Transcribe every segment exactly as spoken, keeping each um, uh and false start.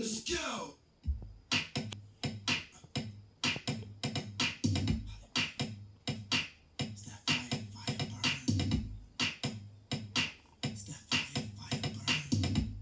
Let's go. It's that fire, fire burn. It's that fire, fire burn.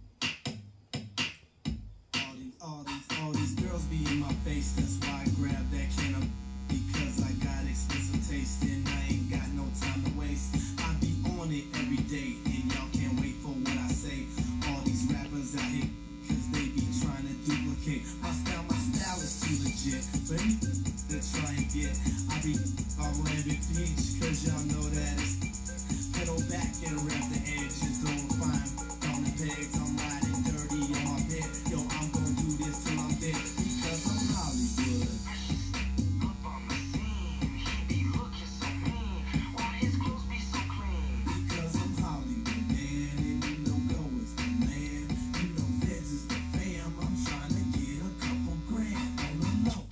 All these, all these, all these girls be in my face. That's why I grab that can of, because I got expensive taste and I ain't got no time to waste. I be on it every day and y'all can't wait for what I say. All these rappers out here, cause they be trying to duplicate my style. My style is too legit for anything to try and get. I be all Lambic Peach, cause y'all know that it's pedal back and wrap the edges. Don't find on the pegs, I'm riding dirty on my bed. Yo, I'm gonna do this till I'm dead, because I'm Hollywood. Up on the scene, he be looking so mean. Why his clothes be so clean? Because I'm Hollywood, man, and you know Go is the man. You know Feds is the fam. I'm trying to get a couple grand on the low.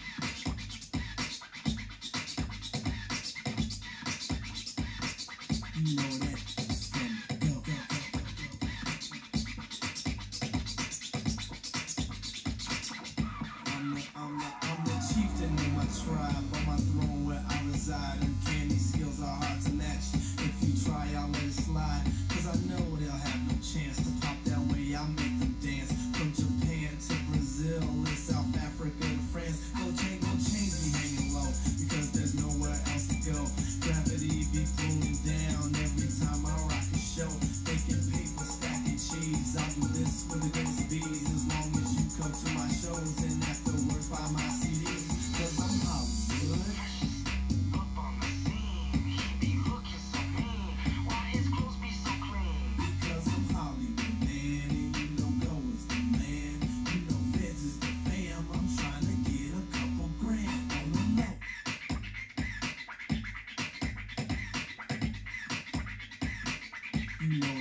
You know that it's from Go, Go, Go, Go, Go. I'm the, I'm the, I'm the chieftain in my tribe, on my throne where I reside. And candy skills are hard to match. If you try, I'll let it slide, cause I know they'll have no chance to pop that way. I'll make them dance. From Japan to Brazil and South Africa to France. No change, no change, be hanging low, because there's nowhere else to go. Gravity be pulling down every time I rock a show. Baking paper, stacking cheese. I'll do this with the ghost bees, as long as you come to my shows and afterwards buy my C Ds, cause I'm Hollywood. Up on the scene, he be looking so mean. Why his clothes be so clean? Because I'm Hollywood, man, and you know Go is the man. You know Feds is the fam. I'm trying to get a couple grand on the low. You know